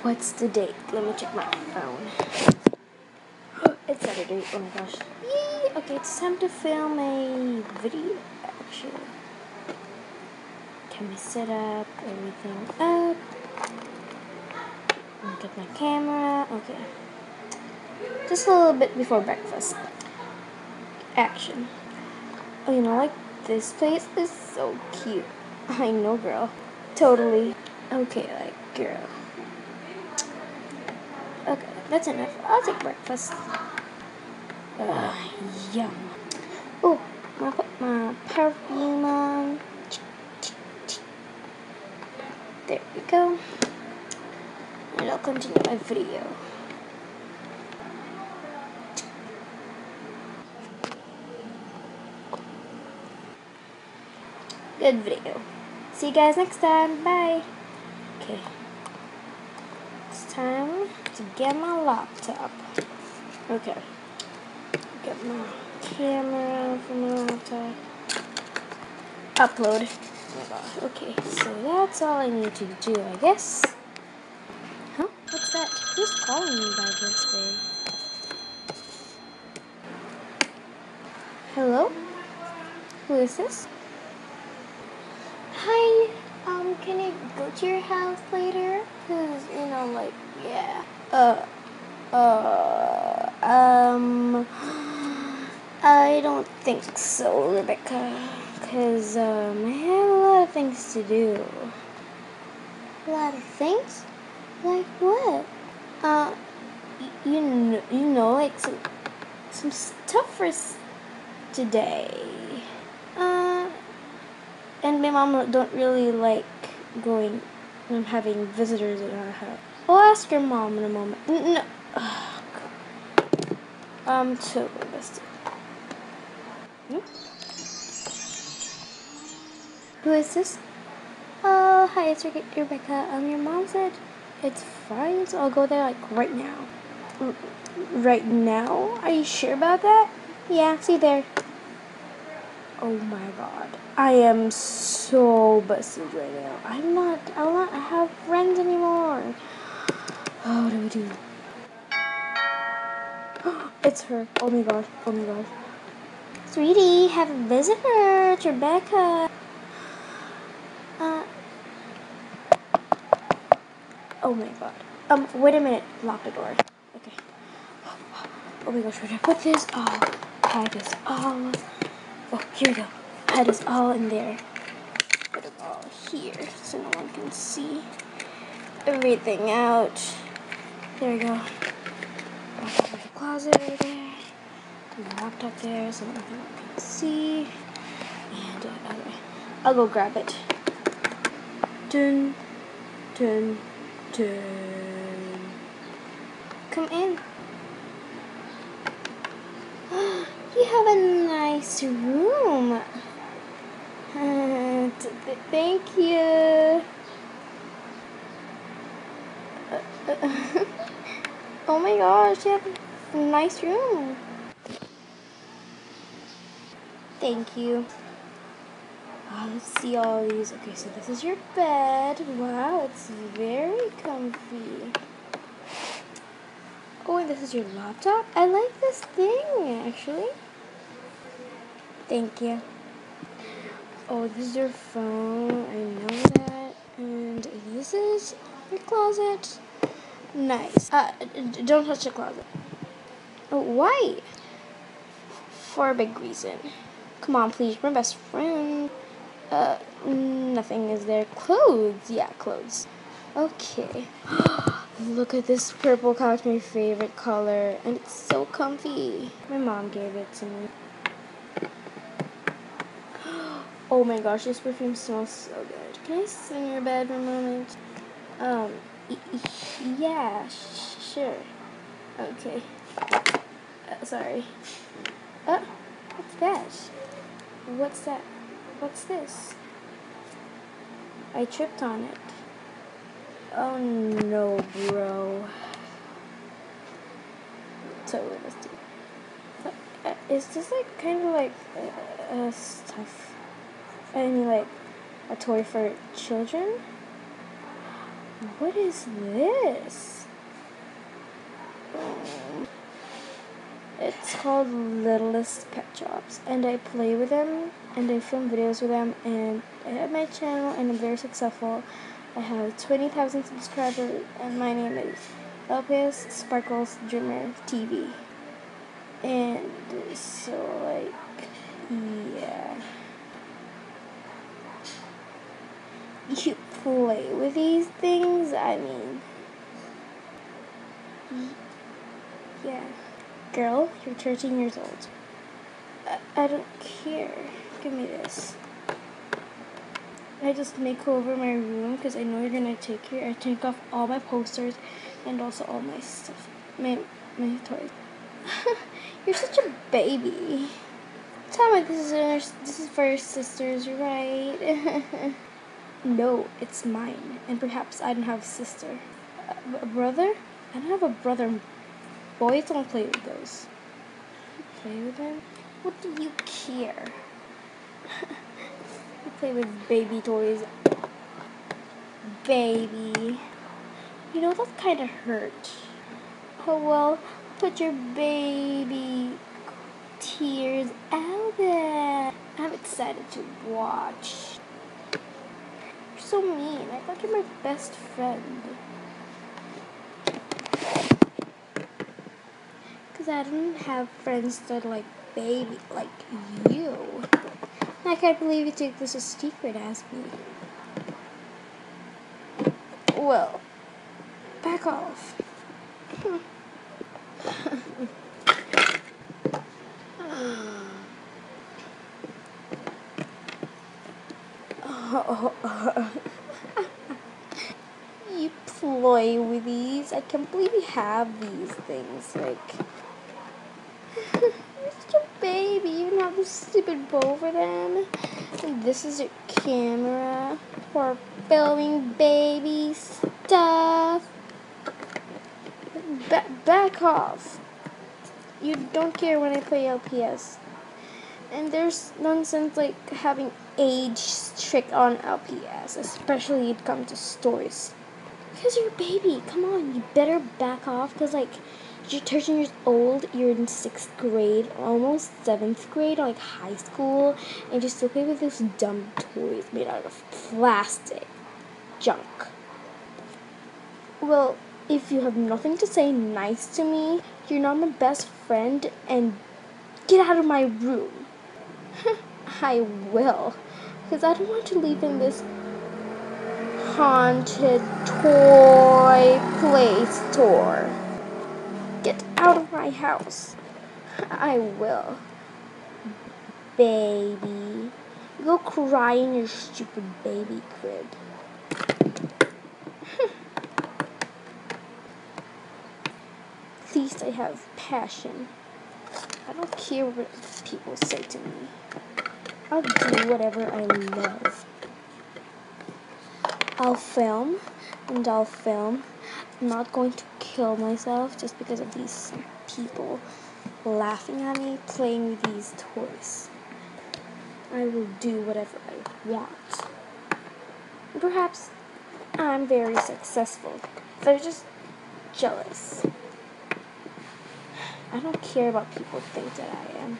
What's the date? Let me check my phone. It's Saturday. Oh my gosh. Yay! Okay, it's time to film a video, actually. Can we set up everything up? Get my camera. Okay. Just a little bit before breakfast. Action. Oh, you know, like, this place is so cute. I know, girl. Totally. Okay, like, girl. Okay, that's enough. I'll take breakfast. Yum. Oh, I'm gonna put my perfume on. There we go. And I'll continue my video. Good video. See you guys next time. Bye. Okay. It's time to get my laptop. Okay. Get my camera from my laptop. Upload. Oh my gosh. Okay, so that's all I need to do, I guess. Huh? What's that? Who's calling me by this way? Hello? Who is this? Hi. Can I go to your house later? Cause, you know, like, yeah. I don't think so, Rebecca. Cause, I have a lot of things to do. A lot of things? Like what? You know, like some stuff for today. And my mom don't really like going and having visitors at our house. I'll ask your mom in a moment. No. I'm totally busted. Who is this? Oh, hi, it's Rebecca. Your mom said it's fine, so I'll go there like right now. Right now? Are you sure about that? Yeah, see you there. Oh my god. I am so busted right now. I will not have friends anymore. Oh, what do we do? It's her. Oh my gosh. Oh my gosh. Sweetie, have a visitor. It's Rebecca. Oh my god. Wait a minute. Lock the door. Okay. Oh my gosh, where did I put this? Oh, hide this all. Oh, here we go. Hide this all in there. Put it all here so no one can see everything out. There we go. I'll put the closet over there. Put my laptop there so no one can see. And okay. I'll go grab it. Dun, dun, dun. Come in. You have a nice room. Thank you. Oh my gosh, you have a nice room. Thank you. Let's see all these. Okay, so this is your bed. Wow, it's very comfy. Oh, and this is your laptop? I like this thing, actually. Thank you. Oh, this is your phone. I know that. And this is your closet. Nice. Don't touch the closet. Oh, why? For a big reason. Come on, please. We're best friends. Nothing is there. Clothes. Yeah, clothes. Okay. Look at this purple couch, my favorite color. And it's so comfy. My mom gave it to me. Oh my gosh, this perfume smells so good. Can I sit in your bed for a moment? Yeah, sure. Okay. Sorry. What's that? What's that? What's this? I tripped on it. Oh no, bro. Totally missed it. Is this like kind of like stuff? I mean, like a toy for children? What is this? It's called Littlest Pet Shops, and I play with them, and I film videos with them, and I have my channel, and I'm very successful. I have 20,000 subscribers, and my name is LPS Sparkles Dreamer TV. And so, like, yeah. You play with these things? I mean, yeah. Girl, you're 13 years old. I don't care. Give me this. I just make over my room because I know you're gonna take here. I take off all my posters and also all my stuff, my toys. You're such a baby. Tell me this is for your sisters, right? No, it's mine. And perhaps I don't have a sister. A brother? I don't have a brother. Boys don't play with those. You play with them? What do you care? You play with baby toys. Baby. You know, that kind of hurt. Oh, well, put your baby tears out there. I'm excited to watch. You're so mean. I thought you're my best friend. Because I don't have friends that are like baby, like you. I can't believe you took this a secret, ask me. Well, back off. You play with these? I can't believe you have these things. Like, you're such a baby. You don't have this stupid bow for them. And this is your camera for filming baby stuff. Back off. You don't care when I play LPS. And there's nonsense like having age strict on LPS, especially when it comes to stories. Because you're a baby. Come on, you better back off. Because, like, you're 13 years old, you're in 6th grade, almost 7th grade, or, like, high school, and you still play with those dumb toys made out of plastic junk. Well, if you have nothing to say nice to me, you're not my best friend, and get out of my room. I will. Because I don't want to leave in this haunted toy play store. Get out of my house. I will. Baby. Go cry in your stupid baby crib. At least I have passion. I don't care what people say to me. I'll do whatever I love. I'll film, and I'll film. I'm not going to kill myself just because of these people laughing at me playing with these toys. I will do whatever I want. Perhaps I'm very successful. They're just jealous. I don't care what people think that I am.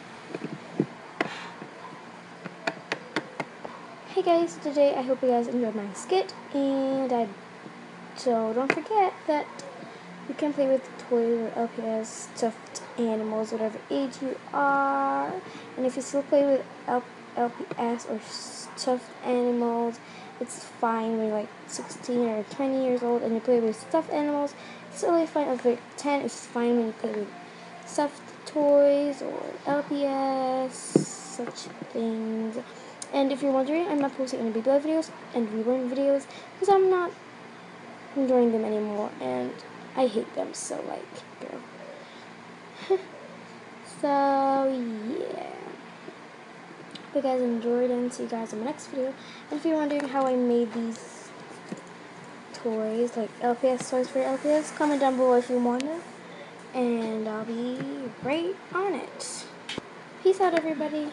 Hey guys, today I hope you guys enjoyed my skit, and so don't forget that you can play with toys or LPS, stuffed animals, whatever age you are. And if you still play with LPS or stuffed animals, it's fine when you're like 16 or 20 years old and you play with stuffed animals. It's totally fine. If you're 10, it's fine when you play with stuffed toys or LPS, such things. And if you're wondering, I'm not posting any Big Love videos and Reborn videos because I'm not enjoying them anymore and I hate them, so like, girl. So yeah. Hope you guys enjoyed and see you guys in my next video. And if you're wondering how I made these toys, like LPS toys for LPS, comment down below if you want them. And I'll be right on it. Peace out, everybody.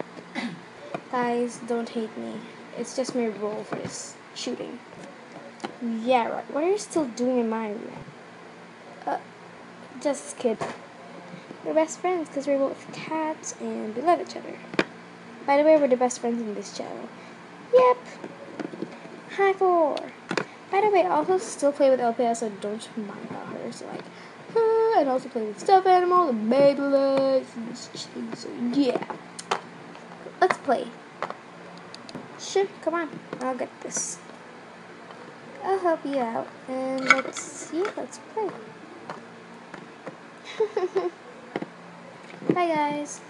Guys, don't hate me. It's just my role for this shooting. Yeah, right. What are you still doing in my room? Just kid. We're best friends because we're both cats and we love each other. By the way, we're the best friends in this channel. Yep. High four. By the way, I also still play with LPS, so don't mind about her. So like, and also play with stuffed animals and Beyblades and so yeah. Let's play. Sure, come on. I'll get this. I'll help you out. And let's play. Bye guys.